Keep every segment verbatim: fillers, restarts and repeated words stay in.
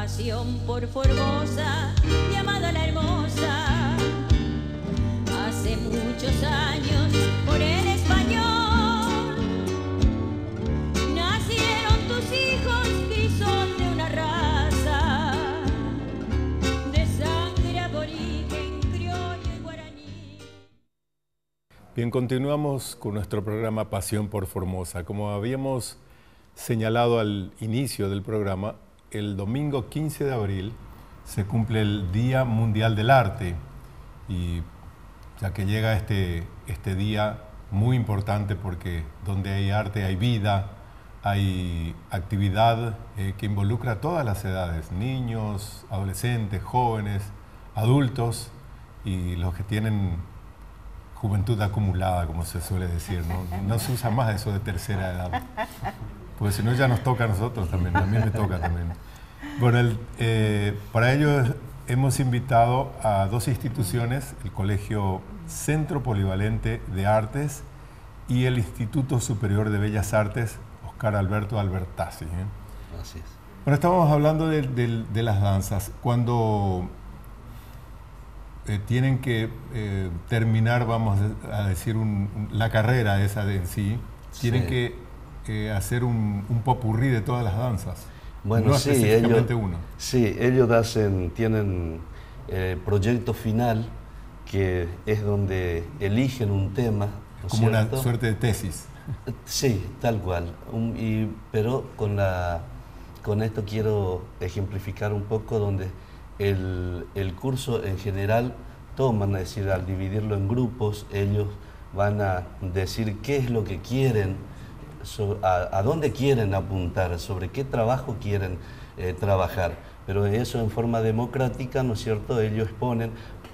pasión por Formosa, llamada la hermosa. Hace muchos años, por el español, nacieron tus hijos que son de una raza de sangre aborigen, criollo y guaraní. Bien, continuamos con nuestro programa Pasión por Formosa. Como habíamos señalado al inicio del programa, el domingo quince de abril se cumple el Día Mundial del Arte, y ya que llega este, este día muy importante porque donde hay arte hay vida, hay actividad eh, que involucra a todas las edades, niños, adolescentes, jóvenes, adultos y los que tienen juventud acumulada, como se suele decir, ¿no? No se usa más eso de tercera edad, porque si no ya nos toca a nosotros también, a mí me toca también. Bueno, el, eh, para ello hemos invitado a dos instituciones, el Colegio Centro Polivalente de Artes y el Instituto Superior de Bellas Artes, Oscar Alberto Albertazzi, ¿eh? Así es. Bueno, estábamos hablando de, de, de las danzas. Cuando eh, tienen que eh, terminar, vamos a decir, un, un, la carrera esa de en sí, tienen sí. que eh, hacer un, un popurrí de todas las danzas. Bueno, no sí, específicamente ellos, uno. Sí, ellos hacen, tienen eh, proyecto final, que es donde eligen un tema. ¿No Como cierto? Una suerte de tesis. Sí, tal cual. Un, y, pero con, la, con esto quiero ejemplificar un poco donde el, el curso en general toman, es decir, al dividirlo en grupos, ellos van a decir qué es lo que quieren, so, a, a dónde quieren apuntar, sobre qué trabajo quieren eh, trabajar. Pero eso en forma democrática, ¿no es cierto? Ellos exponen,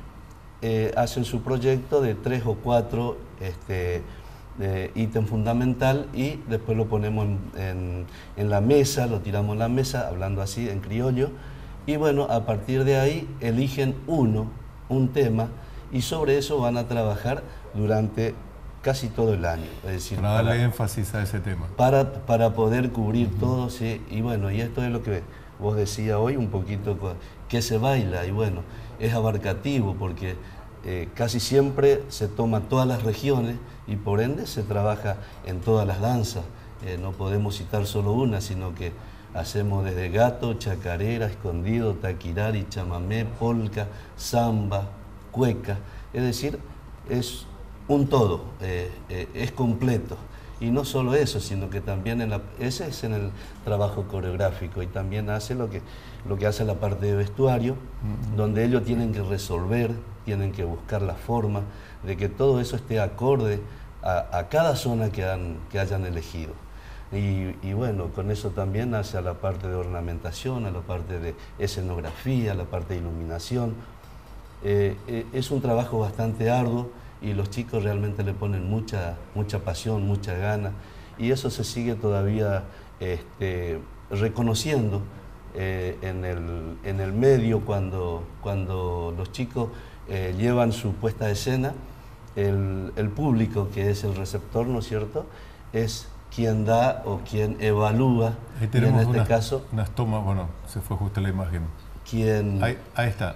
eh, hacen su proyecto de tres o cuatro este, eh, ítem fundamental y después lo ponemos en, en, en la mesa, lo tiramos en la mesa, hablando así en criollo, y bueno, a partir de ahí eligen uno, un tema, y sobre eso van a trabajar durante casi todo el año. Es decir, para darle para, énfasis a ese tema. Para, para poder cubrir uh-huh. todo, sí, y bueno, y esto es lo que vos decías hoy, un poquito, que se baila, y bueno, es abarcativo porque eh, casi siempre se toma todas las regiones y por ende se trabaja en todas las danzas. Eh, no podemos citar solo una, sino que hacemos desde gato, chacarera, escondido, taquirari, chamamé, polca, samba, cueca. Es decir, es un todo, eh, eh, es completo. Y no solo eso, sino que también en la, ese es en el trabajo coreográfico y también hace lo que, lo que hace la parte de vestuario, uh-huh. donde ellos tienen que resolver, tienen que buscar la forma de que todo eso esté acorde a, a cada zona que, han, que hayan elegido. Y, y bueno, con eso también hace a la parte de ornamentación, a la parte de escenografía, a la parte de iluminación. Eh, eh, es un trabajo bastante arduo y los chicos realmente le ponen mucha, mucha pasión, mucha gana, y eso se sigue todavía este, reconociendo eh, en, el, en el medio cuando, cuando los chicos eh, llevan su puesta de escena. El, el público, que es el receptor, ¿no es cierto?, es quien da o quien evalúa. Ahí tenemos y en este unas, caso, unas tomas, bueno, se fue justo la imagen. Quien, ahí, ahí está.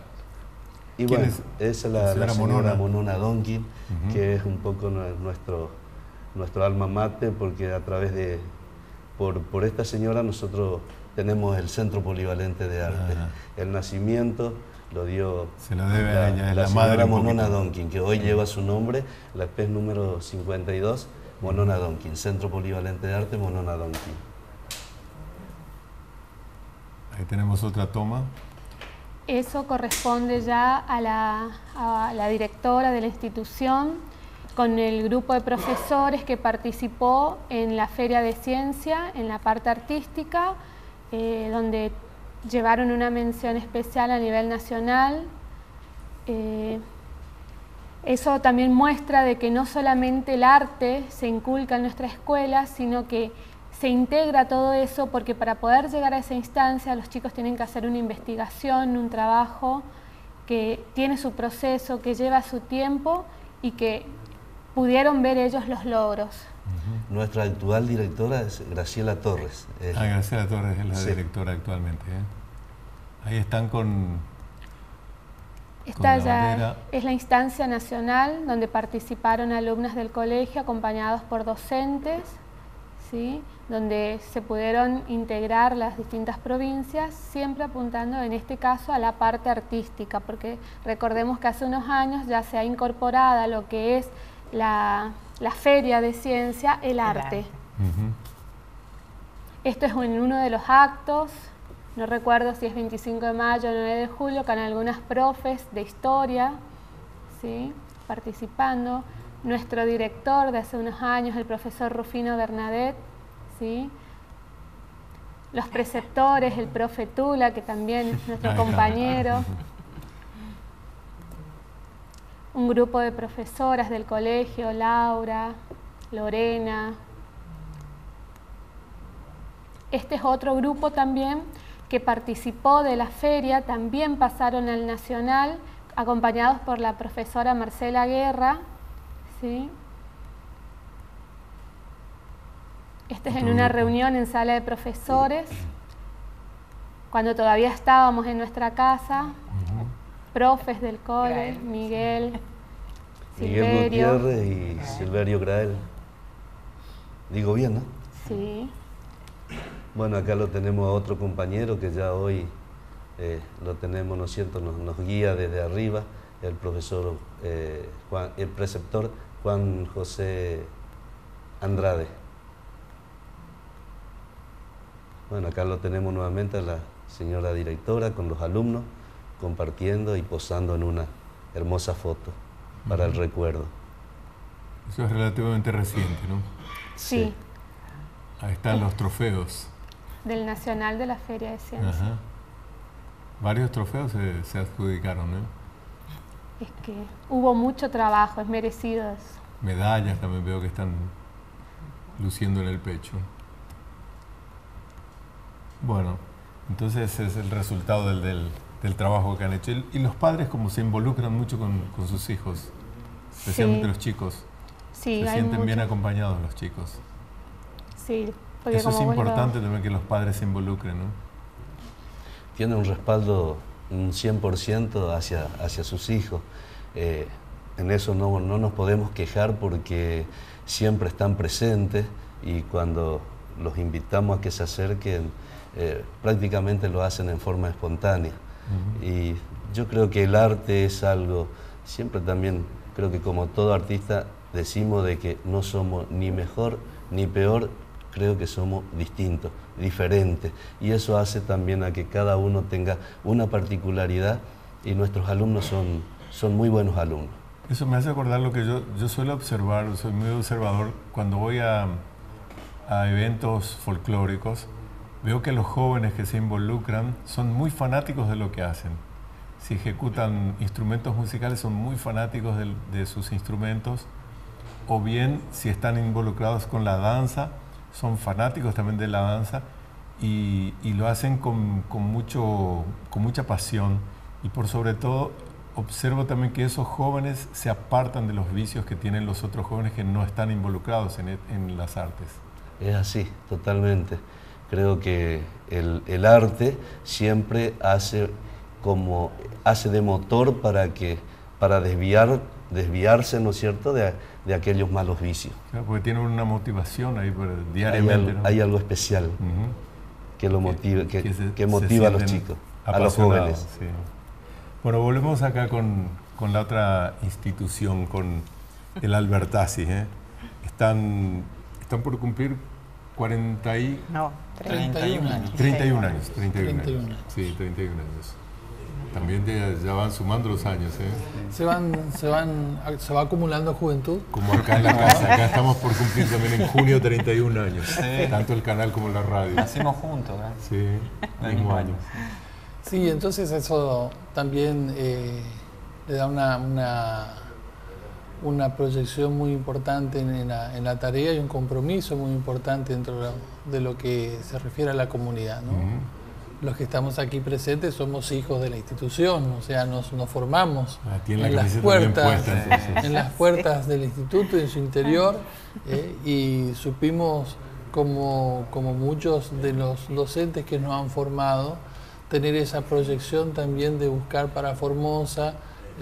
Y bueno, es? esa es la, la señora, señora Monona, Monona Donkin, uh-huh. que es un poco nuestro, nuestro alma mater, porque a través de, por, por esta señora nosotros tenemos el Centro Polivalente de Arte. Uh-huh. El nacimiento lo dio Se lo debe la, a ella, la la señora madre Monona Donkin, que hoy uh-huh. lleva su nombre, la P E S número cincuenta y dos, Monona uh-huh. Donkin, Centro Polivalente de Arte, Monona Donkin. Ahí tenemos otra toma. Eso corresponde ya a la, a la directora de la institución, con el grupo de profesores que participó en la Feria de Ciencia, en la parte artística, eh, donde llevaron una mención especial a nivel nacional. Eh, eso también muestra de que no solamente el arte se inculca en nuestra escuela, sino que se integra todo eso, porque para poder llegar a esa instancia los chicos tienen que hacer una investigación, un trabajo que tiene su proceso, que lleva su tiempo y que pudieron ver ellos los logros. Uh-huh. Nuestra actual directora es Graciela Torres. Ah, Graciela Torres es la sí. directora actualmente. ¿eh? Ahí están con... Esta con la ya bandera. es la instancia nacional donde participaron alumnas del colegio acompañados por docentes, ¿sí? Donde se pudieron integrar las distintas provincias, siempre apuntando en este caso a la parte artística, porque recordemos que hace unos años ya se ha incorporado a lo que es la, la feria de ciencia, el arte. Uh-huh. Esto es en uno de los actos, no recuerdo si es veinticinco de mayo o nueve de julio, con algunas profes de historia, ¿sí? Participando. Nuestro director de hace unos años, el profesor Rufino Bernadette, ¿sí? Los preceptores, el profe Tula, que también es nuestro compañero. Un grupo de profesoras del colegio, Laura, Lorena. Este es otro grupo también que participó de la feria, también pasaron al Nacional, acompañados por la profesora Marcela Guerra, ¿sí? Este es en una reunión en sala de profesores, cuando todavía estábamos en nuestra casa, uh-huh. Profes del cole, Miguel, Miguel Silverio. Gutiérrez y Silverio Grael. Digo bien, ¿no? Sí. Bueno, acá lo tenemos a otro compañero que ya hoy eh, lo tenemos, ¿no es cierto?, nos, nos guía desde arriba, el profesor, eh, Juan, el preceptor Juan José Andrade. Bueno, acá lo tenemos nuevamente a la señora directora con los alumnos, compartiendo y posando en una hermosa foto para el recuerdo. Eso es relativamente reciente, ¿no? Sí. Sí. Ahí están los trofeos. Del Nacional de la Feria de Ciencia. Ajá. Varios trofeos se, se adjudicaron, ¿no? Es que hubo mucho trabajo, es merecido eso. Medallas también veo que están luciendo en el pecho. Bueno, entonces es el resultado del, del, del trabajo que han hecho. Y los padres como se involucran mucho con, con sus hijos, especialmente sí. Los chicos. Sí, se hay sienten mucho. bien acompañados los chicos. Sí. Eso es importante lo... también que los padres se involucren, ¿no? Tiene un respaldo un cien por ciento hacia, hacia sus hijos. Eh, en eso no, no nos podemos quejar porque siempre están presentes y cuando los invitamos a que se acerquen, eh, prácticamente lo hacen en forma espontánea. Uh-huh. Y yo creo que el arte es algo, siempre también creo que como todo artista decimos de que no somos ni mejor ni peor, creo que somos distintos, diferentes, y eso hace también a que cada uno tenga una particularidad y nuestros alumnos son, son muy buenos alumnos. Eso me hace acordar lo que yo, yo suelo observar, soy muy observador, cuando voy a, a eventos folclóricos, veo que los jóvenes que se involucran son muy fanáticos de lo que hacen. Si ejecutan instrumentos musicales son muy fanáticos de, de sus instrumentos, o bien si están involucrados con la danza, son fanáticos también de la danza y, y lo hacen con, con, mucho, con mucha pasión. Y por sobre todo, observo también que esos jóvenes se apartan de los vicios que tienen los otros jóvenes que no están involucrados en, en las artes. Es así, totalmente. Creo que el, el arte siempre hace, como, hace de motor para, que, para desviar, desviarse, ¿no es cierto?, de, de aquellos malos vicios. Claro, porque tienen una motivación ahí diariamente. Hay algo, ¿no? hay algo especial uh-huh. que, lo motiva, que, que, se, que motiva a los chicos, a los jóvenes. Sí. Bueno, volvemos acá con, con la otra institución, con el Albertazzi. ¿eh? Están, están por cumplir cuarenta y... No, treinta y uno años. treinta y uno años. treinta y uno treinta y uno. años. Sí, treinta y uno años. También ya, ya van sumando los años, ¿eh? Se van, se van, se va acumulando juventud. Como acá en la casa, acá estamos por cumplir también en junio treinta y un años. Sí. Tanto el canal como la radio. Nacimos juntos, ¿eh? Sí, mismo año. Sí, entonces eso también eh, le da una, una, una proyección muy importante en la, en la tarea y un compromiso muy importante dentro de lo que se refiere a la comunidad, ¿no? Uh-huh. Los que estamos aquí presentes somos hijos de la institución, o sea, nos, nos formamos ah, en, las puertas, puesta, en las puertas del instituto, en su interior, eh, y supimos, como, como muchos de los docentes que nos han formado, tener esa proyección también de buscar para Formosa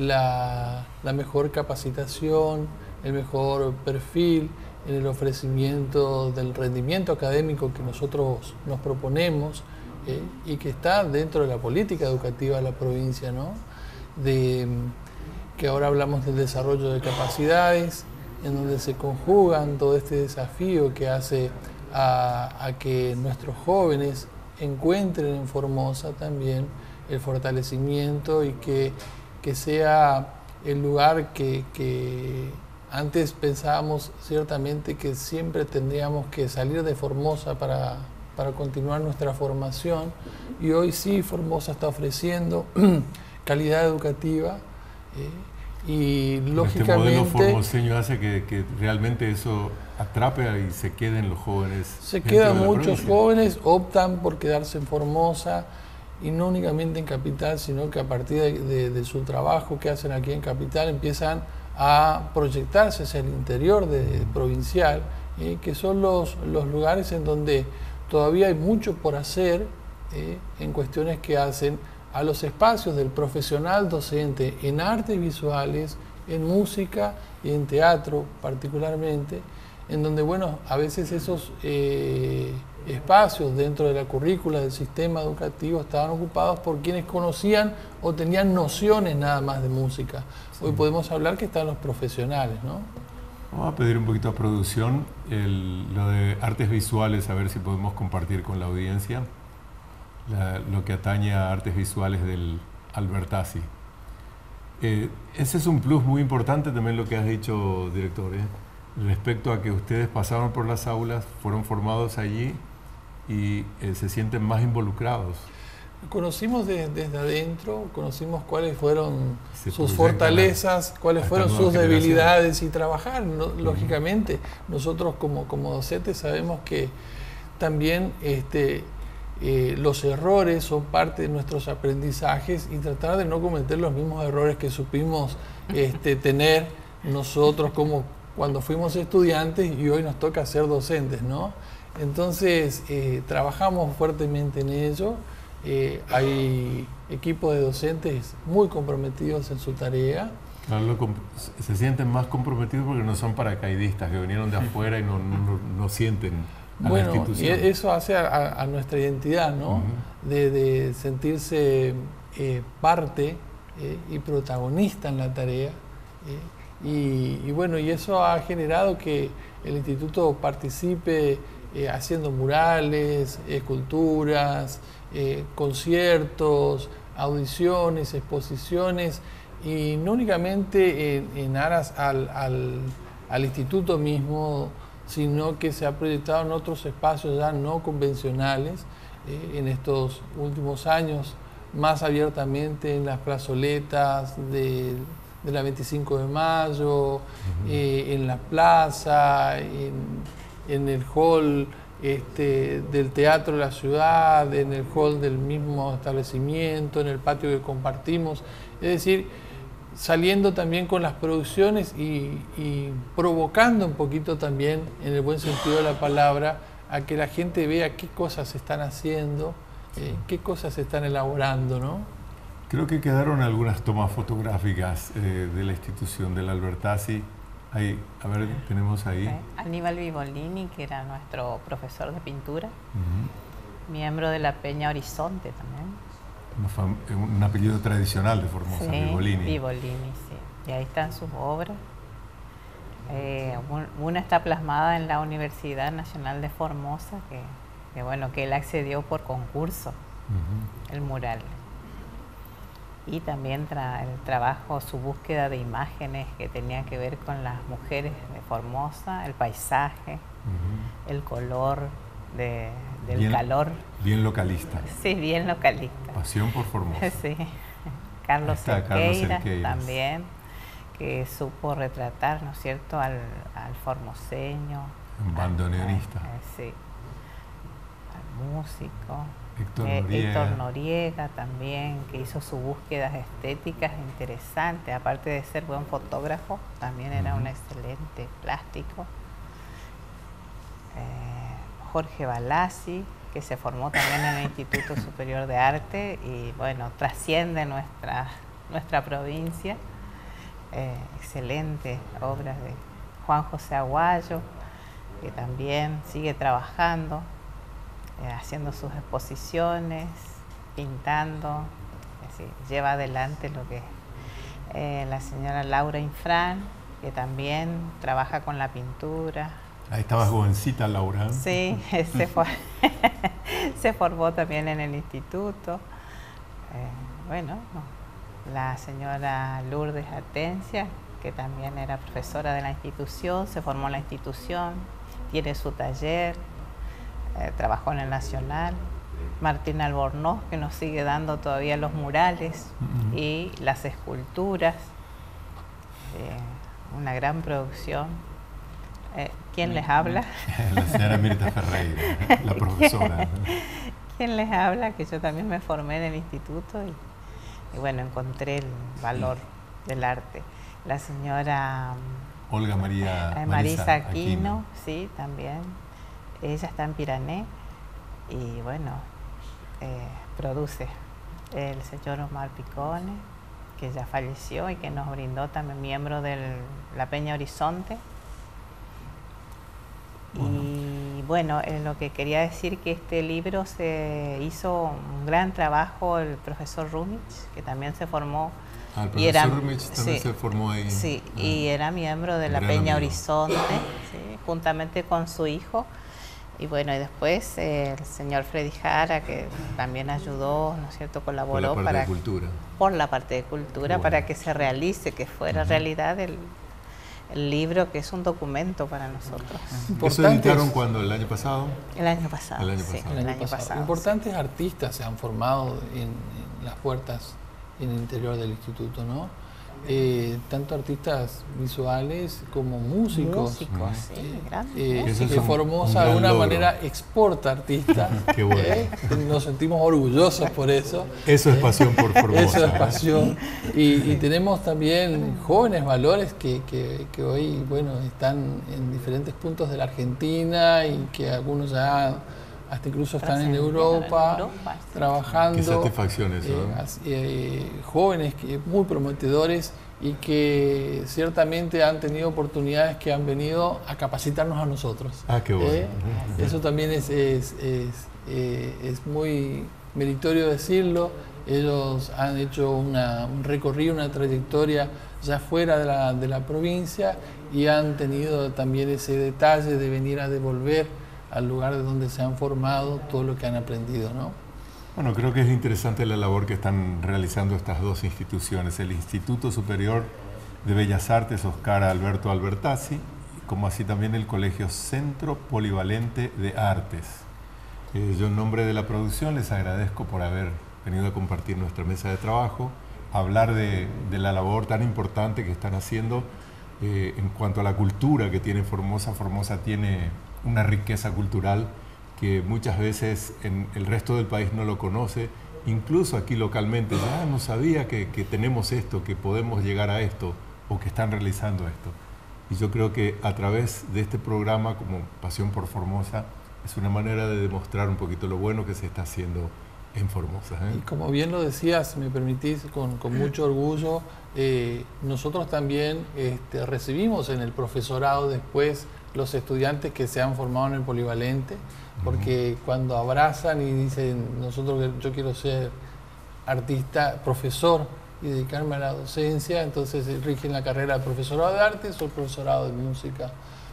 la, la mejor capacitación, el mejor perfil en el ofrecimiento del rendimiento académico que nosotros nos proponemos eh, y que está dentro de la política educativa de la provincia, ¿no? De, que ahora hablamos del desarrollo de capacidades, en donde se conjugan todo este desafío que hace a, a que nuestros jóvenes encuentren en Formosa también el fortalecimiento y que, que sea el lugar que, que antes pensábamos ciertamente que siempre tendríamos que salir de Formosa para, para continuar nuestra formación, y hoy sí Formosa está ofreciendo calidad educativa eh, y lógicamente... Este modelo formoseño hace que, que realmente eso atrape y se queden los jóvenes. Se quedan muchos jóvenes, optan por quedarse en Formosa, y no únicamente en Capital, sino que a partir de, de, de su trabajo que hacen aquí en Capital empiezan a proyectarse hacia el interior de, provincial, eh, que son los, los lugares en donde todavía hay mucho por hacer eh, en cuestiones que hacen a los espacios del profesional docente en artes visuales, en música y en teatro particularmente, en donde, bueno, a veces esos eh, espacios dentro de la currícula del sistema educativo estaban ocupados por quienes conocían o tenían nociones nada más de música. Sí. Hoy podemos hablar que están los profesionales, ¿no? Vamos a pedir un poquito a producción el, lo de artes visuales, a ver si podemos compartir con la audiencia la, lo que atañe a artes visuales del Albertazzi. Eh, ese es un plus muy importante también lo que has dicho, director, ¿eh? Respecto a que ustedes pasaron por las aulas, fueron formados allí y eh, se sienten más involucrados. Conocimos de, desde adentro, conocimos cuáles fueron se sus fortalezas, cuáles fueron sus debilidades y trabajar, ¿no? Uh-huh. Lógicamente, nosotros como, como docentes sabemos que también este, eh, los errores son parte de nuestros aprendizajes y tratar de no cometer los mismos errores que supimos este, tener nosotros como cuando fuimos estudiantes y hoy nos toca ser docentes, ¿no? Entonces, eh, trabajamos fuertemente en ello. Eh, hay equipos de docentes muy comprometidos en su tarea. Claro, se sienten más comprometidos porque no son paracaidistas que vinieron de afuera y no, no, no sienten a bueno, la institución. Y eso hace a, a nuestra identidad, ¿no? Uh-huh. de, de sentirse eh, parte eh, y protagonista en la tarea. Eh, Y, y bueno, y eso ha generado que el instituto participe eh, haciendo murales, esculturas, eh, conciertos, audiciones, exposiciones, y no únicamente en, en aras al, al, al instituto mismo, sino que se ha proyectado en otros espacios ya no convencionales eh, en estos últimos años, más abiertamente en las plazoletas de de la veinticinco de mayo, uh-huh. eh, en la plaza, en, en el hall este, del Teatro de la Ciudad, en el hall del mismo establecimiento, en el patio que compartimos. Es decir, saliendo también con las producciones y, y provocando un poquito también, en el buen sentido de la palabra, a que la gente vea qué cosas se están haciendo, eh, qué cosas se están elaborando, ¿no? Creo que quedaron algunas tomas fotográficas eh, de la institución del Albertazzi. Ahí, a ver, tenemos ahí. Okay. Aníbal Vivolini, que era nuestro profesor de pintura, uh-huh. miembro de la Peña Horizonte también. Un, un apellido tradicional de Formosa, sí, Vivolini. Vivolini, sí. Y ahí están sus obras. Eh, una está plasmada en la Universidad Nacional de Formosa, que, que bueno, que él accedió por concurso, uh-huh. el mural. Y también tra el trabajo, su búsqueda de imágenes que tenía que ver con las mujeres de Formosa, el paisaje, uh-huh. el color de, del bien, calor. Bien localista. Sí, bien localista. Pasión por Formosa. Sí. Carlos Cerqueira también, que supo retratar, ¿no es cierto?, al, al formoseño. Un bandoneonista. Al, al, sí. Al músico. Héctor Eh, Noriega. Héctor Noriega también, que hizo sus búsquedas estéticas interesantes, aparte de ser buen fotógrafo, también era uh-huh. un excelente plástico. Eh, Jorge Balassi, que se formó también en el Instituto Superior de Arte y bueno, trasciende nuestra, nuestra provincia. Eh, excelentes obras de Juan José Aguayo, que también sigue trabajando, eh, haciendo sus exposiciones, pintando, así, lleva adelante lo que eh, la señora Laura Infran, que también trabaja con la pintura. Ahí estaba jovencita Laura. Sí, se, for se formó también en el instituto. Eh, bueno, no. La señora Lourdes Atencia, que también era profesora de la institución, se formó en la institución, tiene su taller, eh, trabajó en el Nacional. Martín Albornoz, que nos sigue dando todavía los murales uh-huh. y las esculturas. Eh, una gran producción. Eh, ¿Quién les habla? La señora Mirta Ferreira, la profesora. ¿Quién les habla? Que yo también me formé en el instituto y, y bueno, encontré el valor sí. del arte. La señora Olga María eh, Marisa, Marisa Aquino, Aquino, sí, también. Ella está en Pirané y bueno, eh, produce. El señor Omar Picone, que ya falleció y que nos brindó también miembro de la Peña Horizonte. Bueno. Y bueno, eh, lo que quería decir que este libro se hizo un gran trabajo el profesor Rumich, que también se formó. Ah, el profesor y era, Rumich también sí, se formó ahí. Sí, ah, y era miembro de la Peña amigo. Horizonte, ¿sí? Juntamente con su hijo. Y bueno, y después eh, el señor Freddy Jara, que también ayudó, ¿no es cierto?, colaboró por la parte para, de cultura. Por la parte de cultura, bueno. para que se realice, que fuera uh-huh. realidad el, el libro, que es un documento para nosotros. ¿Eso editaron cuándo? ¿El año pasado? El año pasado, el año sí, pasado. El año pasado. pasado Importantes sí. artistas se han formado en, en las puertas en el interior del instituto, ¿no? Eh, tanto artistas visuales como músicos. Músicos, sí, eh, grandes. Eh, músicos. que Formosa de alguna logro. manera exporta artistas. Qué bueno. eh, nos sentimos orgullosos por eso. Eso es pasión por Formosa. Eso es pasión. Y, y tenemos también jóvenes valores que, que, que hoy, bueno, están en diferentes puntos de la Argentina y que algunos ya hasta incluso están en Europa, en Europa sí. trabajando. Qué satisfacción eso, eh, ¿no? eh, jóvenes que, muy prometedores y que ciertamente han tenido oportunidades que han venido a capacitarnos a nosotros. Ah, qué bueno. Eh, eso también es, es, es, eh, es muy meritorio decirlo. Ellos han hecho una, un recorrido, una trayectoria ya fuera de la, de la provincia y han tenido también ese detalle de venir a devolver al lugar de donde se han formado todo lo que han aprendido, ¿no? Bueno, creo que es interesante la labor que están realizando estas dos instituciones, el Instituto Superior de Bellas Artes Oscar Alberto Albertazzi, como así también el Colegio Centro Polivalente de Artes. Eh, yo en nombre de la producción les agradezco por haber venido a compartir nuestra mesa de trabajo, hablar de, de la labor tan importante que están haciendo eh, en cuanto a la cultura que tiene Formosa. Formosa tiene una riqueza cultural que muchas veces en el resto del país no lo conoce, incluso aquí localmente, ya no sabía que, que tenemos esto, que podemos llegar a esto o que están realizando esto. Y yo creo que a través de este programa como Pasión por Formosa es una manera de demostrar un poquito lo bueno que se está haciendo en Formosa, ¿eh? Y como bien lo decías, me permitís, con, con mucho orgullo, eh, nosotros también este, recibimos en el profesorado después los estudiantes que se han formado en el polivalente, porque uh-huh. cuando abrazan y dicen, nosotros yo quiero ser artista, profesor y dedicarme a la docencia, entonces rigen la carrera de profesorado de artes o el profesorado de música.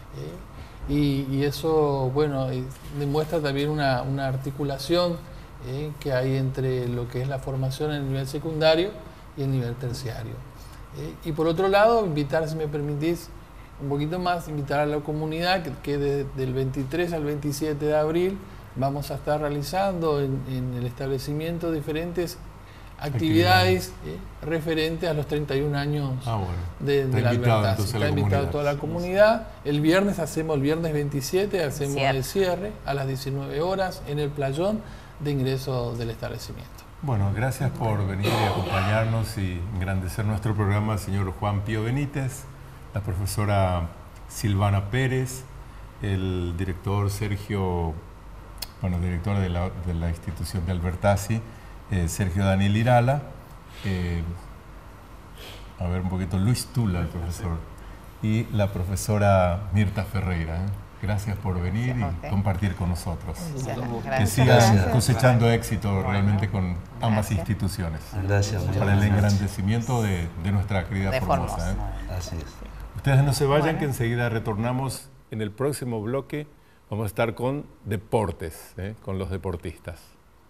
¿eh? Y, y eso, bueno, demuestra también una, una articulación ¿eh? que hay entre lo que es la formación en el nivel secundario y el nivel terciario. ¿eh? Y por otro lado, invitar, si me permitís, un poquito más, invitar a la comunidad que, que de, del veintitrés al veintisiete de abril vamos a estar realizando en, en el establecimiento diferentes actividades eh, referentes a los treinta y un años ah, bueno. de, de la Albertazzi. Está invitado toda la comunidad. El viernes hacemos, el viernes veintisiete, hacemos cierre. el cierre a las diecinueve horas en el playón de ingreso del establecimiento. Bueno, gracias por venir y acompañarnos y engrandecer nuestro programa, señor Juan Pío Benítez, la profesora Silvana Pérez, el director Sergio bueno, director de la, de la institución de Albertazzi, eh, Sergio Daniel Irala, eh, a ver un poquito, Luis Tula, el profesor, y la profesora Mirta Ferreira. ¿eh? Gracias por venir y compartir con nosotros. Gracias. Que sigas Gracias. cosechando éxito realmente con ambas instituciones. Gracias. Para el engrandecimiento de, de nuestra querida De Formosa. Formosa. ¿eh? Así es. Ustedes no se vayan, Bueno. que enseguida retornamos en el próximo bloque. Vamos a estar con deportes, ¿eh? con los deportistas.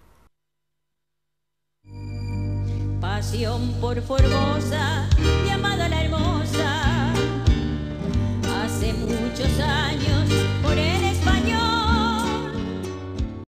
Pasión por Formosa, mi amada la hermosa. Hace muchos años por él